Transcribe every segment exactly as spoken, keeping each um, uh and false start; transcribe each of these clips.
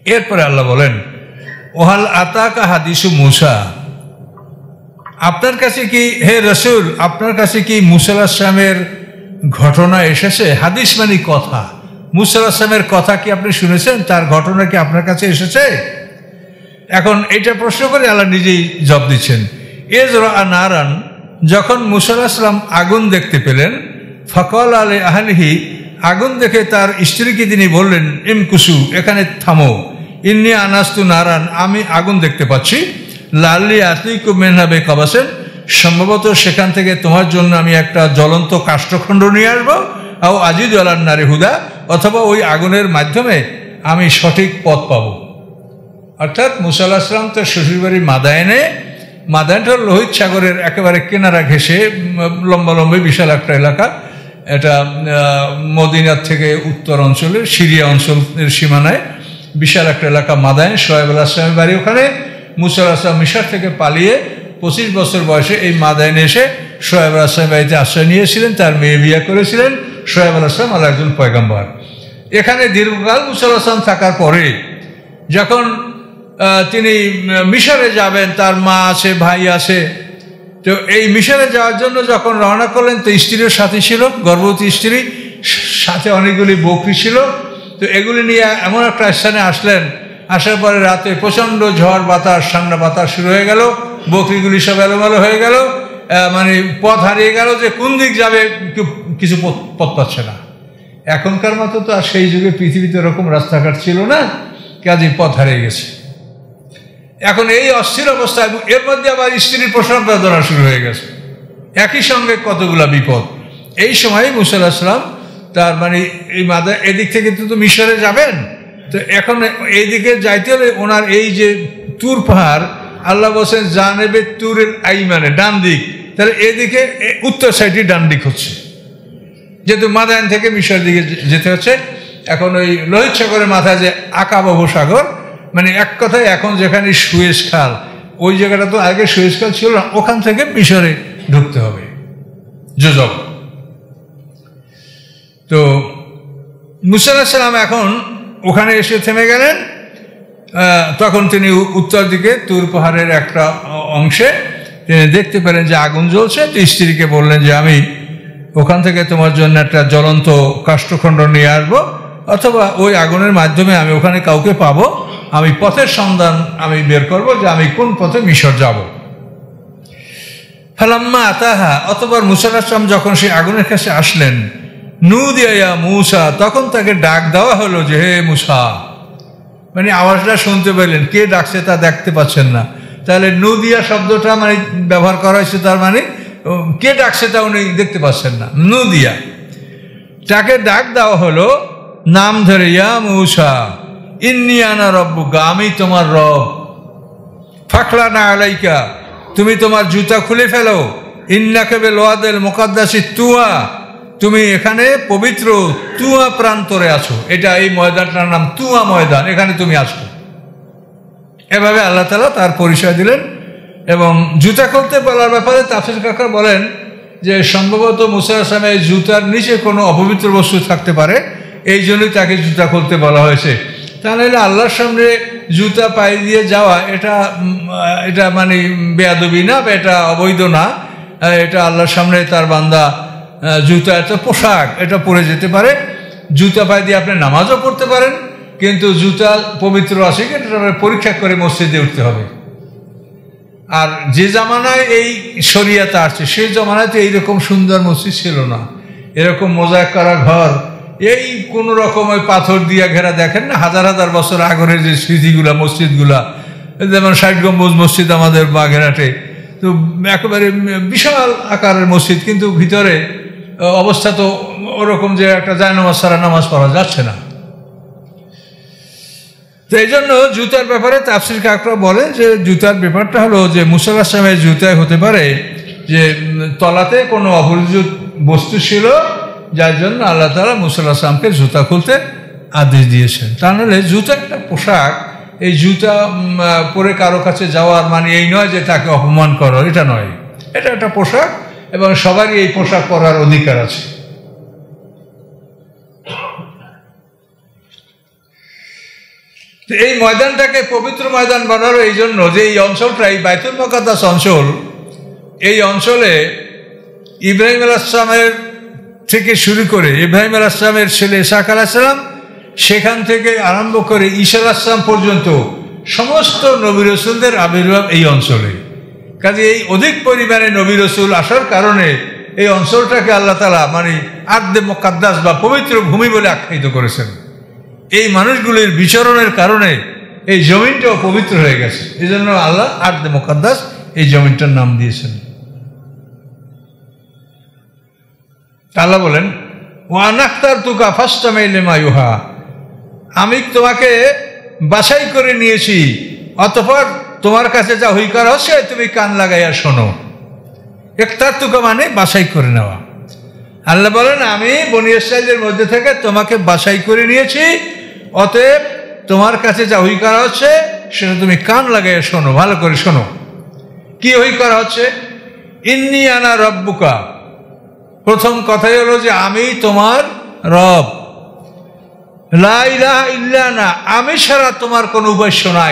এরপরে আল্লাহ বলেন ওহাল আতাকা হাদিসু মুসা, আপনার কাছে কি হে রসুল আপনার কাছে কি মুসা আলাইহিস সালামের ঘটনা এসেছে? হাদিস মানে কথা, মুসা আলাইহিস সালামের কথা কি আপনি শুনেছেন? তার ঘটনা কি আপনার কাছে এসেছে? এখন এইটা প্রশ্ন করে আল্লাহ নিজেই জবাব দিচ্ছেন। এজরা নারান, যখন মুসা আলাইহিস সালাম আগুন দেখতে পেলেন, ফাকাল আলী আহলিহি, আগুন দেখে তার স্ত্রীকে তিনি বললেন ইমকুসু, এখানে থামো, ইন্নি আনাস্তু নারান, আমি আগুন দেখতে পাচ্ছি, লাল্লি আতিকু মিনহা বিকাবাসিন, সম্ভবত সেখান থেকে তোমার জন্য আমি একটা জ্বলন্ত কাষ্ঠখণ্ড নিয়ে আসবো, আও আজিদু আলান নারি হুদা, অথবা ওই আগুনের মাধ্যমে আমি সঠিক পথ পাবো। অর্থাৎ মুসা আলাইহিস সালাম তার শ্বশুরবাড়ির মাদায়েনে, মাদায়েনটা লোহিত সাগরের একেবারে কিনারা ঘেঁষে লম্বা লম্বি বিশাল একটা এলাকা, এটা মদিনার থেকে উত্তর অঞ্চলের সিরিয়া অঞ্চলের সীমানায় বিশাল একটা এলাকা মাদায়েন। শোয়েব আলাইহিস সালামের বাড়ি ওখানে। মুসা আলাইহিস সালাম মিশর থেকে পালিয়ে পঁচিশ বছর বয়সে এই মাদায়েনে এসে শোয়েব আলাইহিস সালামের বাড়িতে আশ্রয় নিয়েছিলেন, তার মেয়ে বিয়ে করেছিলেন। শোয়েব আলাইহিস সালাম আল্লাহর একজন পয়গম্বর। এখানে দীর্ঘকাল মুসা আলাইহিস সালাম থাকার পরে যখন তিনি মিশরে যাবেন, তার মা আছে, ভাই আছে, তো এই মিশরে যাওয়ার জন্য যখন রওনা করলেন, তো স্ত্রীর সাথে ছিল, গর্ভবতী স্ত্রী, সাথে অনেকগুলি বকরি ছিল। তো এগুলি নিয়ে এমন একটা স্থানে আসলেন, আসার পরে রাতে প্রচণ্ড ঝড় বাতাস, ঠান্ডা বাতাস শুরু হয়ে গেল, বকরিগুলি সব এলোমেলো হয়ে গেল, মানে পথ হারিয়ে গেল, যে কোন দিক যাবে কিছু পথ পাচ্ছে না। এখনকার মতো তো আর সেই যুগে পৃথিবীতে এরকম রাস্তাঘাট ছিল না, কাজেই পথ হারিয়ে গেছে। এখন এই অস্থির অবস্থা, এবং এর মধ্যে আবার স্ত্রীর প্রসব বেদনা শুরু হয়ে গেছে, একই সঙ্গে কতগুলা বিপদ। এই সময় মুসা আলাইহিস সালাম তার মানে এই মাদা এদিক থেকে তো মিশরে যাবেন, তো এখন এইদিকে যাইতে হলে ওনার এই যে তুর পাহাড়, আল্লাহ বলছেন জানেবে তুরের আইমানে, ডান দিক, তাহলে এদিকে উত্তর সাইডে ডান দিক হচ্ছে, যেহেতু মাদায়েন থেকে মিশরের দিকে যেতে হচ্ছে। এখন ওই লোহিত সাগরের মাথায় যে আকাবাহ সাগর, মানে এক কথায় এখন যেখানে সুয়েজ খাল, ওই জায়গাটা তো আগে সুয়েজ খাল ছিল না, ওখান থেকে মিশরে ঢুকতে হবে যোজক। তো মুসা আলাইহিস সালাম এখন ওখানে এসে থেমে গেলেন। তখন তিনি উত্তর দিকে তুর পাহাড়ের একটা অংশে তিনি দেখতে পেলেন যে আগুন জ্বলছে। তো স্ত্রীকে বললেন যে আমি ওখান থেকে তোমার জন্য একটা জ্বলন্ত কাষ্ঠখণ্ড নিয়ে আসবো, অথবা ওই আগুনের মাধ্যমে আমি ওখানে কাউকে পাবো, আমি পথের সন্ধান আমি বের করব যে আমি কোন পথে মিশর যাব। ফালাম্মা আতাহা, অথবা মুসা আলাইহিস সালাম যখন সেই আগুনের কাছে আসলেন, নুদিয়া ইয়া মুসা, তখন তাকে ডাক দেওয়া হলো যে হে মুসা, মানে আওয়াজটা শুনতে পেলেন, কে ডাকছে তা দেখতে পাচ্ছেন না, তাহলে নুদিয়া শব্দটা মানে ব্যবহার করা হয়েছে, তার মানে কে ডাকছে তা উনি দেখতে পাচ্ছেন না। নুদিয়া, তাকে ডাক দেওয়া হলো নাম ধরে, ইয়া মুসা ইন্নী আনা রব্বুকা, আমি তোমার রব, ফাখলানা আলাইকা, তুমি তোমার জুতা খুলে ফেলো, ইন্নাকা বিল ওয়াদিল মুকাদ্দাসি তুয়া, তুমি এখানে পবিত্র তুয়া প্রান্তরে আছো, এটা এই ময়দানটার নাম তুয়া ময়দান, এখানে তুমি আছো। এভাবে আল্লাহ তাআলা তার পরিচয় দিলেন। এবং জুতা খুলতে বলার ব্যাপারে তাফসীর কাকা বলেন যে সম্ভবত মুসা আলাইহিস সালামের জুতার নিচে কোনো অপবিত্র বস্তু থাকতে পারে, এই জন্যই তাকে জুতা খুলতে বলা হয়েছে। তাহলে আল্লাহর সামনে জুতা পায়ে দিয়ে যাওয়া এটা এটা মানে বেয়াদবি না, বা এটা অবৈধ না, এটা আল্লাহর সামনে তার বান্দা জুতা, একটা পোশাক, এটা পরে যেতে পারে। জুতা পায়ে দিয়ে আপনি নামাজও পড়তে পারেন, কিন্তু জুতা পবিত্র আছে কি এটা পরীক্ষা করে মসজিদে উঠতে হবে। আর যে জামানায় এই শরিয়াত আসছে, সেই জামানায় তো এইরকম সুন্দর মসজিদ ছিল না, এরকম মোজাইক করা ঘর, এই কোনো রকম ওই পাথর দিয়া ঘেরা, দেখেন না হাজার হাজার বছর আগরের যে স্মৃতিগুলা, মসজিদগুলা, যেমন ষাট গম্বুজ মসজিদ আমাদের বাগেরহাটে, তো একেবারে বিশাল আকারের মসজিদ, কিন্তু ভিতরে অবস্থা তো ওরকম যে একটা জায়নামাজ ছাড়া নামাজ পড়া যাচ্ছে না। তো এই জন্য জুতার ব্যাপারে তাফসীর কাকরা বলে যে জুতার ব্যাপারটা হলো যে মুসা আলাইহিস সালামের জুতায় হতে পারে যে তলাতে কোনো অপরিচিত বস্তু ছিল, যার জন্য আল্লাহ তাআলা মুসা আলাইহিস সালামকে জুতা খুলতে আদেশ দিয়েছেন। তা নাহলে জুতা একটা পোশাক, এই জুতা পরে কারো কাছে যাওয়ার মানে এই নয় যে তাকে অপমান করার, এটা নয়, এটা একটা পোশাক, এবং সবারই এই পোশাক পরার অধিকার আছে। এই ময়দানটাকে পবিত্র ময়দান বানালো এই জন্য যে এই অঞ্চলটা, এই বাইতুল মুকাদ্দাস অঞ্চল, এই অঞ্চলে ইব্রাহিম আলাইহিস সালামের থেকে শুরু করে ইব্রাহিম আলাইহিস সালামের ছেলে ইসহাক আলাইহিস সালাম, সেখান থেকে আরম্ভ করে ঈসা আলাইহিস সালাম পর্যন্ত সমস্ত নবী রাসূলদের আবির্ভাব এই অঞ্চলে। কাজে এই অধিক পরিমাণে নবী রাসূল আসার কারণে এই অঞ্চলটাকে আল্লাহ তাআলা মানে আরদে মুকাদ্দাস বা পবিত্র ভূমি বলে আখ্যায়িত করেছেন। এই মানুষগুলির বিচরণের কারণে এই জমিনটাও পবিত্র হয়ে গেছে, এই জন্য আল্লাহ আরদে মুকাদ্দাস এই জমিনটার নাম দিয়েছেন। আল্লাহ বলেন, ওয়া নাখতারতুকা ফাসতামি লিমা ইউহা, আমি তোমাকে বাছাই করে নিয়েছি, অতঃপর তোমার কাছে যা হুই করা হচ্ছে তুমি কান লাগাইয়া শোনো। ইখতারতুকা মানে বাছাই করে নেওয়া। আল্লাহ বলেন, আমি বনী ইসরাঈলের মধ্যে থেকে তোমাকে বাছাই করে নিয়েছি, অতএব তোমার কাছে যা হুই করা হচ্ছে সেটা তুমি কান লাগাইয়া শোনো, ভালো করে শোনো। কি হুই করা হচ্ছে? ইন্নী আনা রব্বুকা, প্রথম কথাই হলো যে আমি তোমার রব, লা ইলাহা ইল্লা আনা, আমি ছাড়া তোমার কোনো উপাস্য নাই,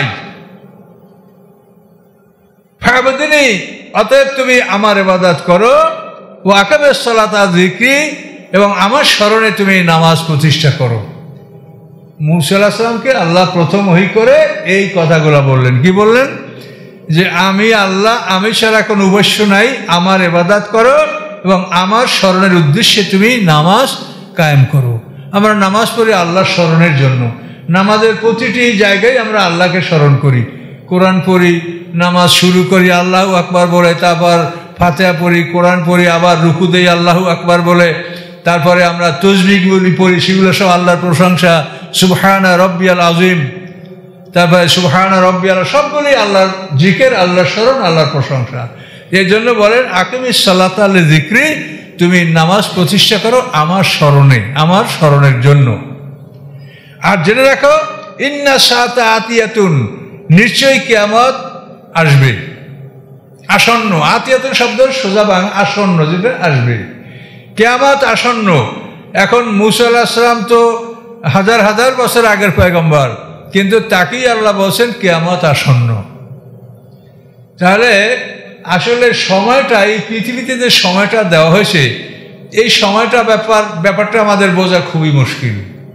ফাবুদনি, অতএব তুমি আমার ইবাদত করো, ওয়া আকিমিস সালাতা যিকরি, এবং আমার স্মরণে তুমি নামাজ প্রতিষ্ঠা করো। মূসা আলাইহিস সালামকে আল্লাহ প্রথম ওহী করে এই কথাগুলো বললেন। কি বললেন? যে আমি আল্লাহ, আমি ছাড়া কোনো উপাস্য নাই, আমার ইবাদত করো এবং আমার স্মরণের উদ্দেশ্যে তুমি নামাজ কায়েম করো। আমরা নামাজ পড়ি আল্লাহর স্মরণের জন্য। নামাজের প্রতিটি জায়গায় আমরা আল্লাহকে স্মরণ করি। কোরআন পড়ি, নামাজ শুরু করি আল্লাহু আকবার বলে, তারপর ফাতিহা পড়ি, কোরআন পড়ি, আবার রুকু দেই আল্লাহু আকবার বলে, তারপরে আমরা তাসবিহগুলি পড়ি, সেগুলো সব আল্লাহর প্রশংসা, সুবহানা রব্বিয়াল আযীম, তারপরে সুবহানা রব্বিয়াল, সবগুলি আল্লাহর জিকির, আল্লাহর স্মরণ, আল্লাহর প্রশংসা। এই জন্য বলেন আকিমিস সালাতা লিযিকরি, তুমি নামাজ প্রতিষ্ঠা করো আমার স্মরণে, আমার স্মরণের জন্য। আর জেনে রাখো, ইন্না সাআতা আতিয়াতুন, নিশ্চয়ই কিয়ামত আসবে, আসন্ন। আতিয়াতুন শব্দ সোজা বাংলা আসন্ন, যেটা আসবে, কিয়ামত আসন্ন। এখন মূসা আলাইহিস সালাম তো হাজার হাজার বছর আগের পয়গম্বর, কিন্তু তাকেই আল্লাহ বলছেন কিয়ামত আসন্ন। তাহলে আসলে সময়টা, এই পৃথিবীতে যে সময়টা দেওয়া হয়েছে, এই সময়টা ব্যাপার ব্যাপারটা আমাদের বোঝা খুবই মুশকিল,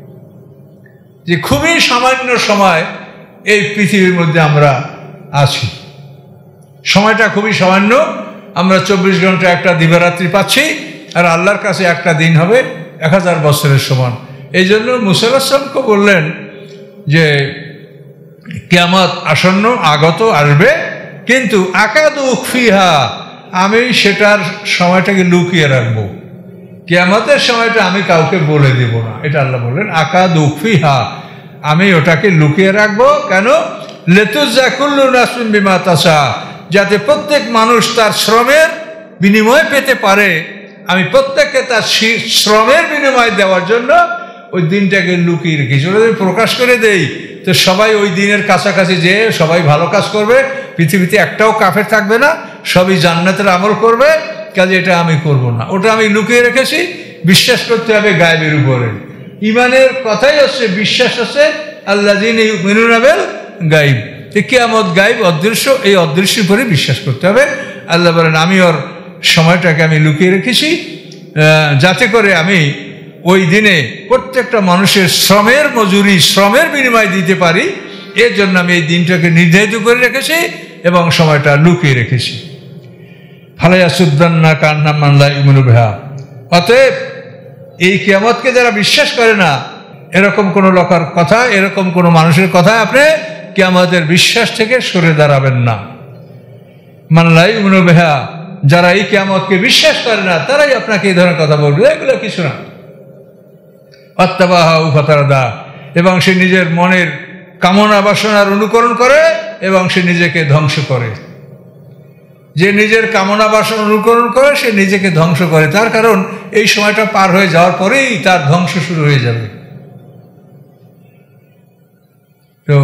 যে খুবই সামান্য সময় এই পৃথিবীর মধ্যে আমরা আছি। সময়টা খুবই সামান্য, আমরা চব্বিশ ঘন্টা একটা দিবারাত্রি পাচ্ছি, আর আল্লাহর কাছে একটা দিন হবে এক হাজার বছরের সমান। এই জন্য মূসা আলাইহিস সালামকে বললেন যে কিয়ামত আসন্ন, আগত, আসবে, কিন্তু আকাদু উখফিহা, আমি সেটার সময়টাকে লুকিয়ে রাখবো, কিয়ামতের সময়টা আমি কাউকে বলে দেব না। এটা আল্লাহ বললেন আকাদু উখফিহা, আমি ওটাকে লুকিয়ে রাখবো। কেন? লিতুজজা কুল্লু নাফসিন বিমা তাসা, যাতে প্রত্যেক মানুষ তার শ্রমের বিনিময় পেতে পারে। আমি প্রত্যেককে তার শ্রমের বিনিময় দেওয়ার জন্য ওই দিনটাকে লুকিয়ে রেখেছি। ওটা যদি প্রকাশ করে দেই তো সবাই ওই দিনের কাছাকাছি যেয়ে সবাই ভালো কাজ করবে, পৃথিবীতে একটাও কাফের থাকবে না, সবই জান্নাতের আমল করবে। কাজে এটা আমি করব না, ওটা আমি লুকিয়ে রেখেছি। বিশ্বাস করতে হবে গায়েবের উপরে। ইমানের কথাই হচ্ছে, বিশ্বাস হচ্ছে আল্লাযীনা ইউমিনুনা বিল গায়ব, কিয়ামত গায়ব, অদৃশ্য, এই অদৃশ্যের উপরে বিশ্বাস করতে হবে। আল্লাহ বলেন আমি ওর সময়টাকে আমি লুকিয়ে রেখেছি, যাতে করে আমি ওই দিনে প্রত্যেকটা মানুষের শ্রমের মজুরি, শ্রমের বিনিময় দিতে পারি। এর জন্য আমি এই দিনটাকে নির্ধারিত করে রেখেছি এবং সময়টা লুকিয়ে রেখেছি। ফালায়াসুদ্দান্না কান্না মান লা ইউমিনু বিহা, অতএব এই কিয়ামতকে যারা বিশ্বাস করে না, এরকম কোনো লোকের কথা, এরকম কোনো মানুষের কথা আপনি কিয়ামতের বিশ্বাস থেকে সরে দাঁড়াবেন না। মান লা ইউমিনু বিহা, যারা এই কিয়ামতকে বিশ্বাস করে না, তারাই আপনাকে এই ধরনের কথা বলবে, এগুলো কিছু না। আত্তাবাহা ফাতারাদা, এবং সে নিজের মনের কামনা বাসনার অনুকরণ করে এবং সে নিজেকে ধ্বংস করে। যে নিজের কামনা বাসনা অনুকরণ করে সে নিজেকে ধ্বংস করে, তার কারণ এই সময়টা পার হয়ে যাওয়ার পরেই তার ধ্বংস শুরু হয়ে যাবে। তো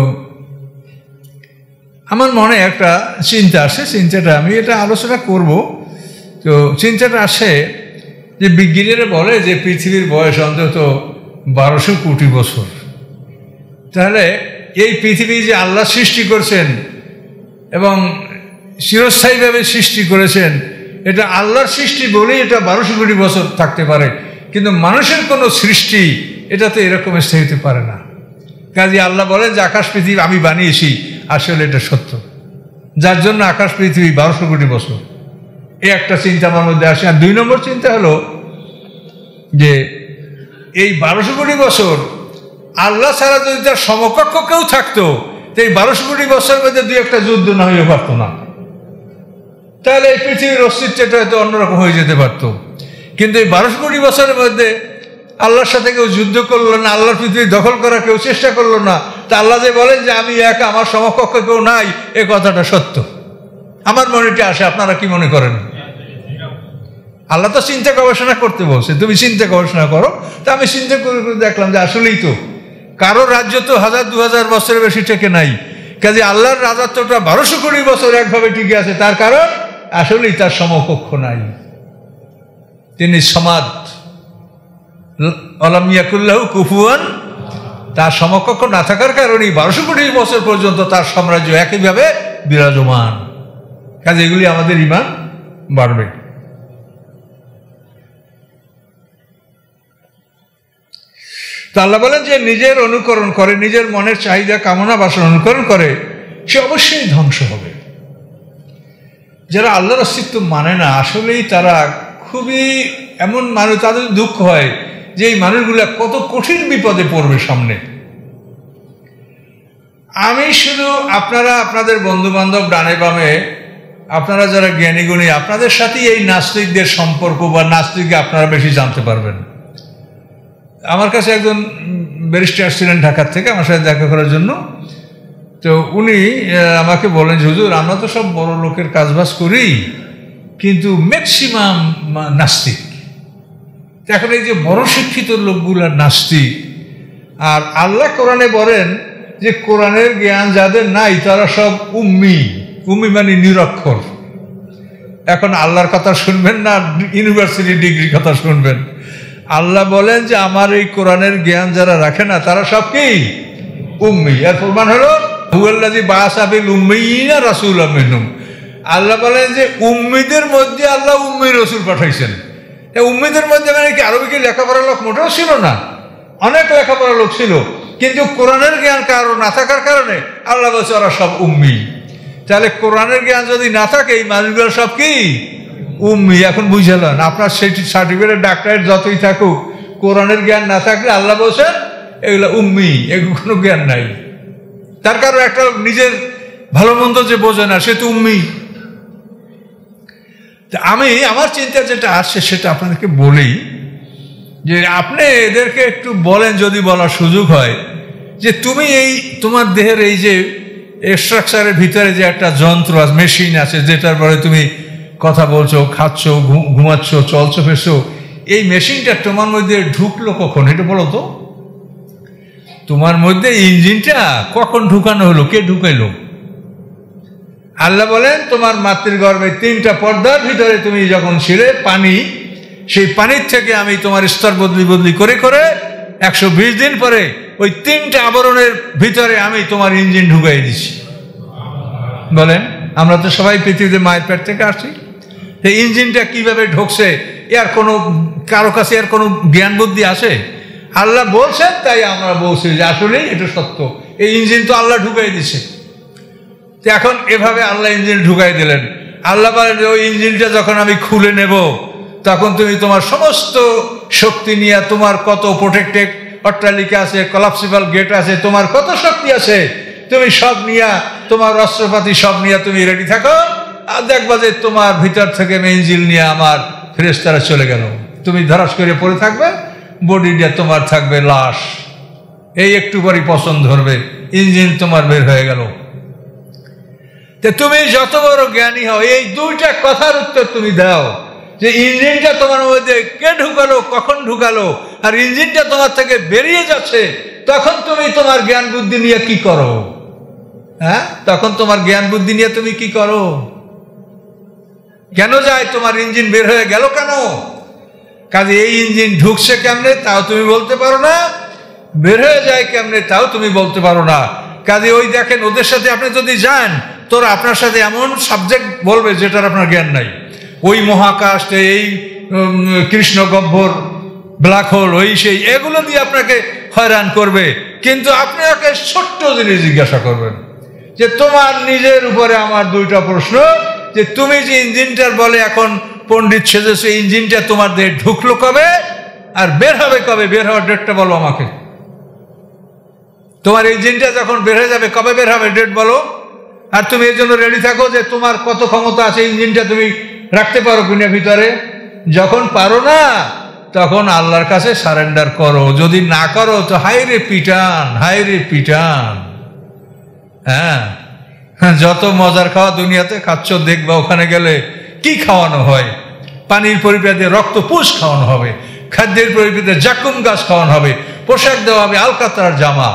আমার মনে একটা চিন্তা আসে, চিন্তাটা আমি এটা আলোচনা করব। তো চিন্তাটা আসে যে বিজ্ঞানীরা বলে যে পৃথিবীর বয়স অন্তত বারোশো কোটি বছর। তাহলে এই পৃথিবী যে আল্লাহ সৃষ্টি করছেন এবং চিরস্থায়ীভাবে সৃষ্টি করেছেন, এটা আল্লাহর সৃষ্টি বলেই এটা বারোশো কোটি বছর থাকতে পারে, কিন্তু মানুষের কোনো সৃষ্টি এটাতে এরকম স্থায়ী হতে পারে না। কাজে আল্লাহ বলেন যে আকাশ পৃথিবী আমি বানিয়েছি, আসলে এটা সত্য, যার জন্য আকাশ পৃথিবী বারোশো কোটি বছর। এই একটা চিন্তা আমার মধ্যে আসে। আর দুই নম্বর চিন্তা হলো যে এই বারোশো কোটি বছর আল্লাহ ছাড়া যদি তার সমকক্ষ কেউ থাকতো, তো এই বারোশো কোটি বছরের মধ্যে দুই একটা যুদ্ধ না হয়ে পারতো না, তাহলে এই পৃথিবীর অস্তিত্বটা হয়তো অন্যরকম হয়ে যেতে পারত। কিন্তু এই বারোশো কোটি বছরের মধ্যে আল্লাহর সাথে কেউ যুদ্ধ করলো না, আল্লাহর পৃথিবী দখল করার কেউ চেষ্টা করলো না। তা আল্লাহ যে বলেন যে আমি একা, আমার সমকক্ষ কেউ নাই, এ কথাটা সত্য। আমার মনেটি আসে, আপনারা কি মনে করেন? আল্লাহ তো চিন্তা গবেষণা করতে বলছে, তুমি চিন্তা গবেষণা করো। তা আমি চিন্তা করে করে দেখলাম যে আসলেই তো কারো রাজ্য তো হাজার দু হাজার বছরের বেশি টেকে নাই। কাজে আল্লাহর রাজত্বটা বারোশো কোটি বছর একভাবে টিকে আছে, তার কারণ আসলেই তার সমকক্ষ নাই। তিনি সমাদ, আলাম ইয়াকুল্লাহু কুফুয়ান, তার সমকক্ষ না থাকার কারণেই বারোশো কোটি বছর পর্যন্ত তার সাম্রাজ্য একইভাবে বিরাজমান। কাজে এগুলি আমাদের ঈমান বাড়বে। তো আল্লাহ বলেন যে নিজের অনুকরণ করে, নিজের মনের চাহিদা কামনা বাসনা অনুকরণ করে, সে অবশ্যই ধ্বংস হবে। যারা আল্লাহর অস্তিত্ব মানে না, আসলেই তারা খুবই এমন মানুষ, তাদের দুঃখ হয় যে এই মানুষগুলা কত কঠিন বিপদে পড়বে সামনে। আমি শুধু আপনারা আপনাদের বন্ধু বান্ধব ডানে বামে আপনারা যারা জ্ঞানী গুণী, আপনাদের সাথেই এই নাস্তিকদের সম্পর্ক বা নাস্তিককে আপনারা বেশি জানতে পারবেন। আমার কাছে একজন ব্যারিস্টার ছিলেন ঢাকার থেকে, আমার সাথে দেখা করার জন্য। তো উনি আমাকে বলেন, হুজুর আমরা তো সব বড় লোকের কাজবাজ করি, কিন্তু ম্যাক্সিমাম নাস্তিক। এখন এই যে বড় শিক্ষিত লোকগুলা নাস্তিক, আর আল্লাহ কোরআনে বলেন যে কোরআনের জ্ঞান যাদের নাই তারা সব উম্মি। উম্মি মানে নিরক্ষর। এখন আল্লাহর কথা শুনবেন না ইউনিভার্সিটি ডিগ্রির কথা শুনবেন? আল্লাহ বলেন যে আমার এই কোরআনের জ্ঞান যারা রাখে না তারা সব কি উম্মি। এর প্রমাণ হলো হুয়াল্লাযী বাআসা বিল উম্মিয়িনা রাসূলাম মিনহুম। আল্লাহ বলেন যে উম্মিদের মধ্যে আল্লাহ উম্মি রসুল পাঠাইছেন। এই উম্মিদের মধ্যে মানে কি আরবি কি লেখাপড়া লোক মোটেও ছিল না, অনেক লেখাপড়া লোক ছিল, কিন্তু কোরআনের জ্ঞান কারো না থাকার কারণে আল্লাহ বলছে ওরা সব উম্মি। তাহলে কোরআনের জ্ঞান যদি না থাকে এই মানুষগুলো সব কি উম্মি। এখন বুঝলেন, আপনার সেই সার্টিফিকেট ডাক্তারের যতই থাকুক, কোরআনের জ্ঞান না থাকলে আল্লাহ বলছেন এগুলো উম্মি, এগুলো কোনো জ্ঞান নাই। তার কারণ একটা নিজের ভালো মন্দ যে বোঝে না সে তো উম্মি। আমি আমার চিন্তা যেটা আসছে সেটা আপনাদেরকে বলি, যে আপনি এদেরকে একটু বলেন, যদি বলার সুযোগ হয়, যে তুমি এই তোমার দেহের এই যে স্ট্রাকচারের ভিতরে যে একটা যন্ত্র আছে, মেশিন আছে, যেটার পরে তুমি কথা বলছো, খাচ্ছ, ঘুমাচ্ছ, চলছো ফেরছো, এই মেশিনটা তোমার মধ্যে ঢুকলো কখন? এটা বলো তো। তোমার মধ্যে ইঞ্জিনটা কখন ঢুকানো হলো? কে ঢুকাইলো? আল্লাহ বলেন তোমার মাতৃগর্ভে তিনটা পর্দার ভিতরে তুমি যখন ছিলে, পানি, সেই পানির থেকে আমি তোমার স্তর বদলি বদলি করে করে একশো বিশ দিন পরে ওই তিনটা আবরণের ভিতরে আমি তোমার ইঞ্জিন ঢুকাই দিছি। বলেন, আমরা তো সবাই পৃথিবীতে মায়ের পেট থেকে আসছি। এই ইঞ্জিনটা কিভাবে ঢুকছে এর কোনো কারো কাছে এর কোনো জ্ঞান বুদ্ধি আছে? আল্লাহ বলছেন তাই আমরা বলছি যে আসলেই এটা সত্য। এই ইঞ্জিন তো আল্লাহ ঢুকাই দিছে। এখন এভাবে আল্লাহ ইঞ্জিন ঢুকাই দিলেন। আল্লাহ বলেন ওই ইঞ্জিনটা যখন আমি খুলে নেব, তখন তুমি তোমার সমস্ত শক্তি নিয়ে, তোমার কত প্রোটেক্টেড অট্টালিকা আছে, কলাপসিবল গেট আছে, তোমার কত শক্তি আছে, তুমি সব নিয়ে, তোমার অস্ত্রপাতি সব নিয়ে তুমি রেডি থাকো, আর দেখবা যে তোমার ভিতর থেকে মেঞ্জিল নিয়ে আমার ফেরেশতারা চলে গেল। তুমি ধরাস করে পড়ে থাকবে, বডিটা তোমার থাকবে লাশ। এই একটু পরই পছন্দ ধরবে, ইঞ্জিন তোমার বের হয়ে গেল। তো তুমি যত বড় জ্ঞানী হও, এই দুইটা কথার উত্তর তুমি দাও, যে ইঞ্জিনটা তোমার মধ্যে কে ঢুকালো, কখন ঢুকালো, আর ইঞ্জিনটা তোমার থেকে বেরিয়ে যাচ্ছে, তখন তুমি তোমার জ্ঞান বুদ্ধি নিয়ে কি করো? হ্যাঁ, তখন তোমার জ্ঞান বুদ্ধি নিয়ে তুমি কি করো? কেন যায়? তোমার ইঞ্জিন বের হয়ে গেল কেন? কাজে এই ইঞ্জিন ঢুকছে কেমনে তাও তুমি বলতে পারো না, বের হয়ে যায় কেমনে তাও তুমি বলতে পারো না। কাজে ওই দেখেন ওদের সাথে আপনি যদি যান, তোরা আপনার সাথে এমন সাবজেক্ট বলবে যেটার আপনার জ্ঞান নাই। ওই মহাকাশ, এই কৃষ্ণ গহ্বর, ব্ল্যাক হোল, ওই সেই এগুলো দিয়ে আপনাকে হয়রান করবে। কিন্তু আপনি ওকে ছোট্ট জিনিস জিজ্ঞাসা করবেন যে তোমার নিজের উপরে আমার দুইটা প্রশ্ন, যে তুমি যে ইঞ্জিনটার বলে এখন পণ্ডিত সেজেছো, ইঞ্জিনটা তোমার দেহে ঢুকলো কবে আর বের হবে কবে? বের হওয়ার ডেটটা বলো আমাকে। তোমার ইঞ্জিনটা যখন বের হয়ে যাবে কবে বের হবে ডেট বলো। আর তুমি এই জন্য রেডি থাকো যে তোমার কত ক্ষমতা আছে ইঞ্জিনটা তুমি রাখতে পারো কিনা ভিতরে। যখন পারো না তখন আল্লাহর কাছে সারেন্ডার করো। যদি না করো তো হাই রে পিটান, হাই রে পিটান। হ্যাঁ, যত মজার খাওয়া দুনিয়াতে খাচ্ছ দেখবা, ওখানে গেলে কি খাওয়ানো হয়। পানির পরিপ্রেক্ষিতে রক্ত পুষ খাওয়ানো হবে, খাদ্যের পরিপ্রেক্ষিতে জাকুম গাছ খাওয়ানো হবে, পোশাক দেওয়া হবে আলকাতরার জামা।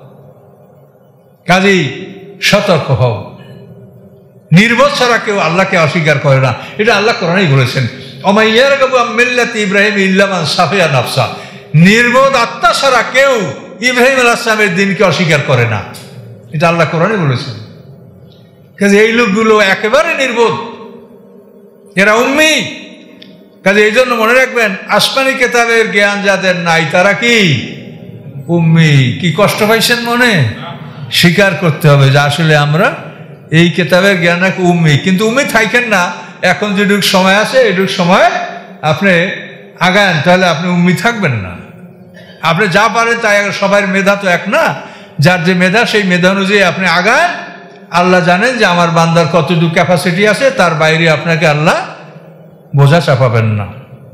কাজেই সতর্ক হও। নির্বোধ ছাড়া কেউ আল্লাহকে অস্বীকার করে না, এটা আল্লাহ কোরআনেই বলেছেন। ইব্রাহিম ইল্লামান সাফিয়া নাফসা, নির্বোধ আত্মা ছাড়া কেউ ইব্রাহিম আলাইহিস সালামের দিনকে অস্বীকার করে না, এটা আল্লাহ কোরআনে বলেছেন। কাজে এই লোকগুলো একেবারে নির্বোধ, এরা উম্মি। কাজে এই জন্য মনে রাখবেন, আসমানি কেতাবের জ্ঞান যাদের নাই তারা কি উম্মি। কি কষ্ট পাইছেন মনে? স্বীকার করতে হবে যে আসলে আমরা এই কেতাবের জ্ঞান রাখি, উম্মি। কিন্তু উম্মি থাকেন না, এখন যেটুক সময় আছে এটুক সময় আপনি আগান, তাহলে আপনি উম্মি থাকবেন না। আপনি যা পারেন তাই, সবার মেধা তো এক না, যার যে মেধা সেই মেধা অনুযায়ী আপনি আগান। আল্লাহ জানেন যে আমার বান্দার কতটুকু ক্যাপাসিটি আছে, তার বাইরে আপনাকে আল্লাহ বোঝা চাপাবেন না।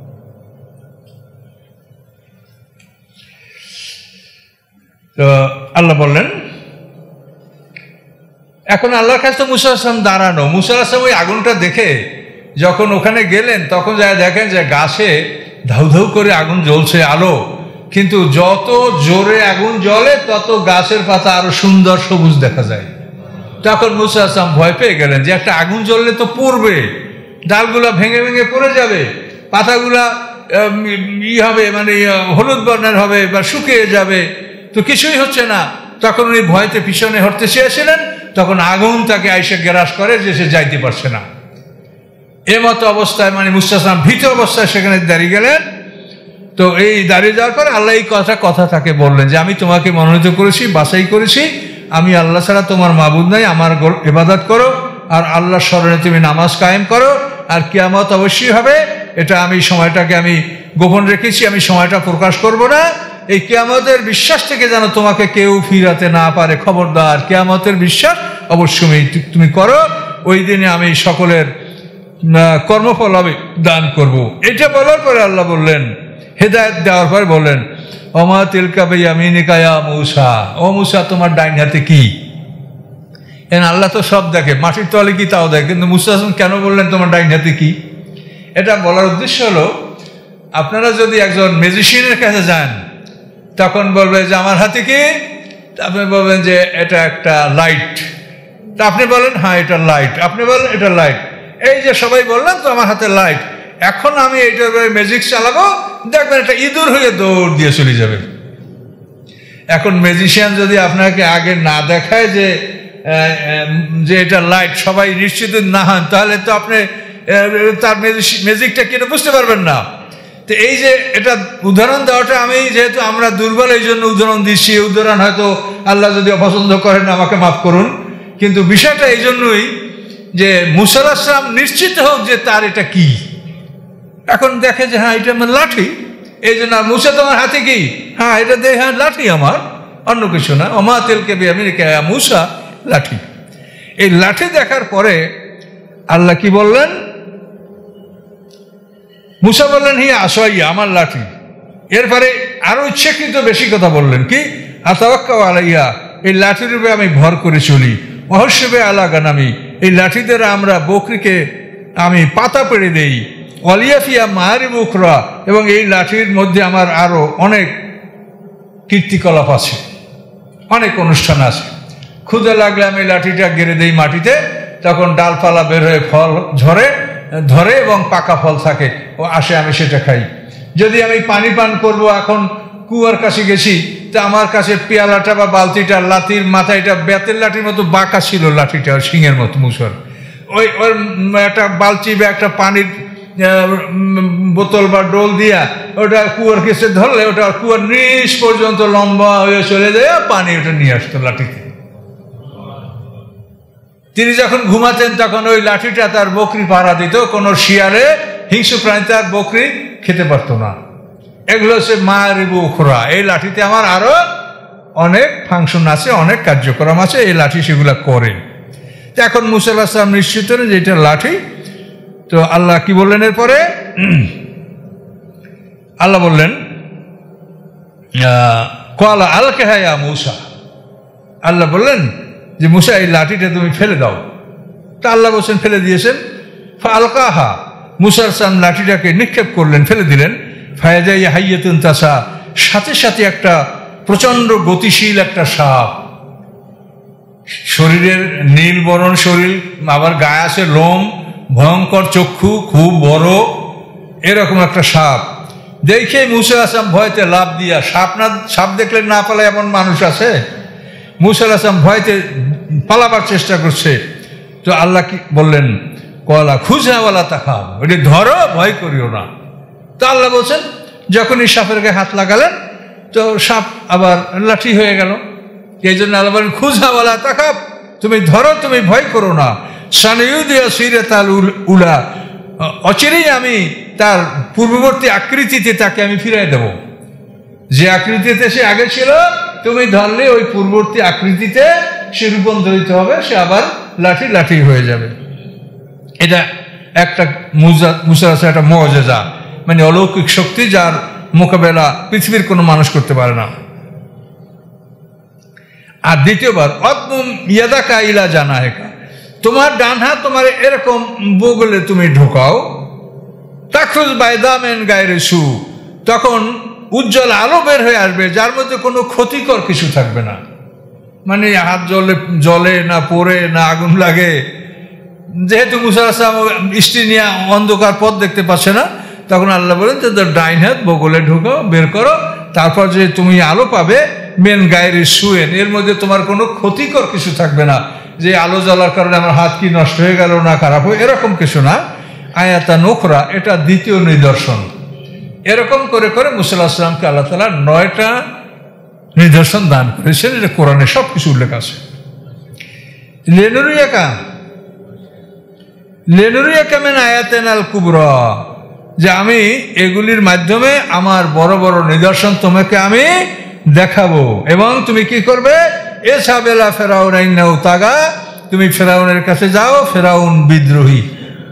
তো আল্লাহ বললেন, এখন আল্লাহর কাছে তো মুসা আলাইহিস সালাম দাঁড়ানো। মুসা আলাইহিস সালাম ওই আগুনটা দেখে যখন ওখানে গেলেন, তখন যা দেখেন যে গাছে ধাউ ধাউ করে আগুন জ্বলছে, আলো। কিন্তু যত জোরে আগুন জ্বলে তত গাছের পাতা আরো সুন্দর সবুজ দেখা যায়। তখন মুসা আলাইহিস সালাম ভয় পেয়ে গেলেন যে একটা আগুন জ্বললে তো পুড়বে, ডালগুলা ভেঙে ভেঙে পড়ে যাবে, পাতাগুলা ই হবে, মানে হলুদ বর্ণের হবে বা শুকিয়ে যাবে, তো কিছুই হচ্ছে না। তখন উনি ভয়তে পিছনে হটতে চেয়েছিলেন, তখন আগুন তাকে আইসে গ্রাস করে যে সে যাইতে পারছে না। এমতো অবস্থায় মানে মুসা আলাইহিস সালাম ভীত অবস্থায় সেখানে দাঁড়িয়ে গেলেন। তো এই দাঁড়িয়ে যাওয়ার পরে আল্লাহ এই কথা কথা তাকে বললেন যে আমি তোমাকে মনোনীত করেছি, বাছাই করেছি, আমি আল্লাহ ছাড়া তোমার মাবুদ নাই, আমার ইবাদত করো আর আল্লাহর স্মরণে তুমি নামাজ কায়েম করো, আর কিয়ামত অবশ্যই হবে। এটা আমি সময়টাকে আমি গোপন রেখেছি, আমি সময়টা প্রকাশ করব না। এই কিয়ামতের বিশ্বাস থেকে যেন তোমাকে কেউ ফিরাতে না পারে, খবরদার কিয়ামতের বিশ্বাস অবশ্যই তুমি করো। ওই দিনে আমি সকলের কর্মফল আমি দান করব। এটা বলার পরে আল্লাহ বললেন, হেদায়েত দেওয়ার পরে বললেন, ওমা তিলকা বিয়ামিনিকা ইয়া মূসা, ও মূসা তোমার ডাইন হাতে কি? এন আল্লাহ তো সব দেখে, মাটির তলে কি তাও দেখে, কিন্তু মুসা আলাইহিস সালাম কেন বললেন তোমার ডাইন হাতে কি? এটা বলার উদ্দেশ্য হলো, আপনারা যদি একজন ম্যাজিশিয়ানের কাছে যান তখন বলবে যে আমার হাতে কি, আপনি বলবেন যে এটা একটা লাইট, তা আপনি বলেন হ্যাঁ এটা লাইট, আপনি বলেন এটা লাইট। এই যে সবাই বললেন তো আমার হাতে লাইট, এখন আমি এইটার ম্যাজিক চালাবো, দেখবেন এটা ইঁদুর হয়ে দৌড় দিয়ে চলে যাবে। এখন ম্যাজিশিয়ান যদি আপনাকে আগে না দেখায় যে যে এটা লাইট, সবাই নিশ্চিত না হন, তাহলে তো আপনি তার ম্যাজিকটা কি বুঝতে পারবেন না। তো এই যে এটা উদাহরণ দেওয়াটা, আমি যেহেতু আমরা দুর্বল এই জন্য উদাহরণ দিচ্ছি, উদাহরণ হয়তো আল্লাহ যদি অপছন্দ করেন আমাকে মাফ করুন, কিন্তু বিষয়টা এই জন্যই যে মুসা আলাইহিস সালাম নিশ্চিত হোক যে তার এটা কি। এখন দেখে যে হ্যাঁ এটা আমার লাঠি, এই জন্য মুসা তোমার হাতে কি? হ্যাঁ এটা দেখ, হ্যাঁ লাঠি আমার, অন্য কিছু না। ওমা তিলকা বিয়ামিনিকা ইয়া মূসা, লাঠি। এই লাঠি দেখার পরে আল্লাহ কি বললেন? মুসা বললেন হি আসাইয়া, আমার লাঠি। এরপরে আরো ইচ্ছাকৃত বেশি কথা বললেন, কি আতাওয়াক্কাউ আলাইয়া, এই লাঠির উপরে আমি ভর করে চলি। অহস্যবে আলা গানামি, এই লাঠি দ্বারা আমরা বকরিকে আমি পাতা পেড়ে দেই। অলিয়াফিয়া মাহারিব উখরা, এবং এই লাঠির মধ্যে আমার আরো অনেক কীর্তিকলাপ আছে, অনেক অনুষ্ঠান আছে। ক্ষুদে লাগলে আমি লাঠিটা গেড়ে দেই মাটিতে, তখন ডালপালা বের হয়ে ফল ঝরে ধরে এবং পাকা ফল থাকে, ও আসে, আমি সেটা খাই। যদি আমি পানি পান করব, এখন কুয়ার কাছে গেছি, তা আমার কাছে পেয়ালাটা বা বালতিটা লাঠির মাথায়টা বেতের লাঠির মতো বাঁকা ছিল, লাঠিটা শিঙের মতো মুসর। ওই ওর একটা বালতি বা একটা পানির বোতল বা ডোল দিয়া ওটা কুয়ার কেসে ধরলে ওটা কুয়ার নিচ পর্যন্ত লম্বা হয়ে চলে যায়, পানি ওটা নিয়ে আসতো লাঠিতে। তিনি যখন ঘুমাতেন তখন ওই লাঠিটা তার বকরি পাহারা দিত, কোনো শিয়ালে হিংস্র প্রাণী তার বকরি খেতে পারতো না। এগুলো হচ্ছে মারিবু উখরা। এই লাঠিতে আমার আরো অনেক ফাংশন আছে, অনেক কার্যক্রম আছে, এই লাঠি সেগুলা করে। এখন মুসা আলাইহিস সালাম নিশ্চিত হলেন যে এটা লাঠি। তো আল্লাহ কি বললেন এরপরে? আল্লাহ বললেন ক্বালা আলকিহা ইয়া মূসা। আল্লাহ বললেন যে মুসা এই লাঠিটা তুমি ফেলে দাও। তা আল্লাহ বলছেন ফেলে দিয়েছেন। ফালকাহা, মুসা আলাইহিস সালাম লাঠিটাকে নিক্ষেপ করলেন, ফেলে দিলেন। ফায়াজা ইয়া হাইয়াতুন তাসা, সাথে সাথে একটা প্রচন্ড গতিশীল একটা সাপ, শরীরের নীল বরণ শরীর, আবার গায়ে আছে লোম, ভয়ঙ্কর চক্ষু, খুব বড়, এরকম একটা সাপ দেখে মুসা আলাইহিস সালাম ভয়তে লাফ দিয়া, সাপ না সাপ দেখলে না পালায় এমন মানুষ আছে? মুসা আলাইহিস সালাম ভয়তে পালাবার চেষ্টা করছে। তো আল্লাহ কি বললেন? কলা খুঁজা ওয়ালা তাখাফ, ওটা ধরো, ভয় করিও না। তো আল্লাহ বলছেন যখনই সাপের গায়ে হাত লাগালেন তো সাপ আবার লাঠি হয়ে গেল। এই জন্য আল্লাহ বলেন খুঁজা ওয়ালা তাখাফ, তুমি ধরো, তুমি ভয় করো না। সানিউদিয়া সিরাতাল উলা, অচিরেই আমি তার পূর্ববর্তী আকৃতিতে তাকে আমি ফিরাই দেব। যে আকৃতিতে সে আগে ছিল, তুমি ধরলে ওই পূর্ববর্তী আকৃতিতে সে রূপান্তরিত হবে, সে আবার লাঠি লাঠি হয়ে যাবে। এটা একটা মুসা আলাইহিস সালাম একটা মুআজিজা, মানে অলৌকিক শক্তি, যার মোকাবেলা পৃথিবীর কোনো মানুষ করতে পারে না। আর দ্বিতীয়বার অদমুম ইয়াদাকা ইলা জানাহেকা, তোমার ডান হাত তোমার এরকম বগলে তুমি ঢোকাও। তাখরুজ বাইদামেন গায়রে সু, তখন উজ্জ্বল আলো বের হয়ে আসবে, যার মধ্যে কোনো ক্ষতিকর কিছু থাকবে না। মানে হাত জলে জলে না পড়ে না আগুন লাগে। যেহেতু মুসা আলাইহিস সালাম স্ত্রী নিয়ে অন্ধকার পথ দেখতে পাচ্ছে না, তখন আল্লাহ বলেন যে ডাইন হাত বগলে ঢুকাও, বের করো, তারপর যে তুমি আলো পাবে মেন গায়রে সুয়েন, এর মধ্যে তোমার কোনো ক্ষতিকর কিছু থাকবে না, যে আলো জ্বলার কারণে আমার হাত কি নষ্ট হয়ে গেল না খারাপ হয়ে, এরকম কিছু না। আয়াতা নোখরা, এটা দ্বিতীয় নিদর্শন। এরকম করে করে মুসা আলাইহিস সালামকে আল্লাহ তাআলা নয়টা নিদর্শন দান করেছেন। এটা কোরআনে সব কিছু উল্লেখ আছে। লেনুরিয়াকা লেনুরিয়াকা মিন আয়াতিনাল কুবরা, যে আমি এগুলির মাধ্যমে আমার বড় বড় নিদর্শন তোমাকে আমি দেখাবো। এবং তুমি কি করবে? এসাবেলা ফেরাউন ইন্নাহু তাগা, তুমি ফেরাউনের কাছে যাও, ফেরাউন বিদ্রোহী,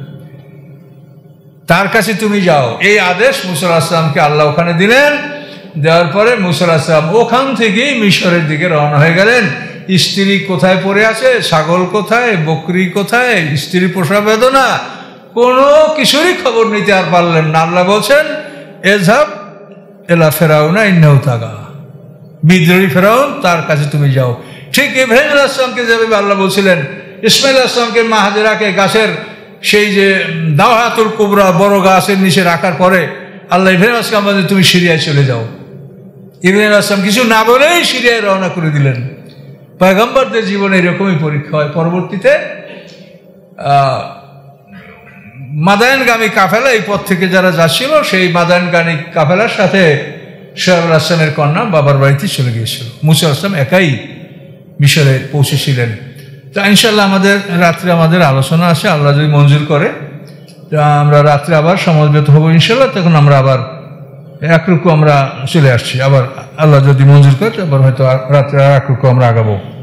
তার কাছে তুমি যাও। এই আদেশ মুসা আলাইহিস সালামকে আল্লাহ ওখানে দিলেন। দেওয়ার পরে মুসা আলাইহিস সালাম ওখান থেকেই মিশরের দিকে রওনা হয়ে গেলেন। স্ত্রী কোথায় পড়ে আছে, ছাগল কোথায়, বকরি কোথায়, স্ত্রী প্রসব বেদনা, কোনো কিছুরই খবর নিতে আর পারলেন না। আল্লাহ বলছেন এযহাব ইলা ফেরাউনা ইন্নাহু তাগা, বিদ্রোহী ফেরাউন, তার কাছে তুমি যাও। ঠিক ইব্রাহিম আলাইহিস সালামকে যেভাবে আল্লাহ বলছিলেন, ইসমাঈল আলাইহিস সালামকে মা হাজেরাকে গাছের সেই যে দাওহাতুল কুবরা বড় গাছের নিচে রাখার পরে আল্লাহ ইব্রাহিম আলাইহিস সালাম বলেন তুমি সিরিয়ায় চলে যাও। ইব্রাহিম আলাইহিস সালাম কিছু না বলেই সিরিয়ায় রওনা করে দিলেন। পয়গম্বরদের জীবনে এরকমই পরীক্ষা হয়। পরবর্তীতে মাদায়েনগামী কাফেলা এই পথ থেকে যারা যাচ্ছিল, সেই মাদায়েনগামী কাফেলার সাথে শুআয়ব আলাইহিস সালামের কন্যা বাবার বাড়িতে চলে গিয়েছিল। মুসা আলাইহিস সালাম একাই মিশরে পৌঁছেছিলেন। তা ইনশাল্লাহ আমাদের রাত্রে আমাদের আলোচনা আছে, আল্লাহ যদি মঞ্জুর করে আমরা রাত্রে আবার সমবেত হবো ইনশাল্লাহ। তখন আমরা আবার এক রুকু আমরা চলে আসছি, আবার আল্লাহ যদি মঞ্জুর করে আবার হয়তো রাত্রে আর এক রুকু আমরা আগাবো।